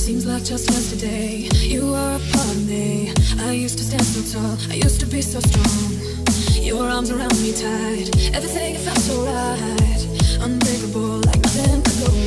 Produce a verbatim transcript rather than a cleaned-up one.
Seems like just yesterday you were a part of me. I used to stand so tall, I used to be so strong. Your arms around me tight, everything felt so right. Unbreakable, like nothing could go wrong.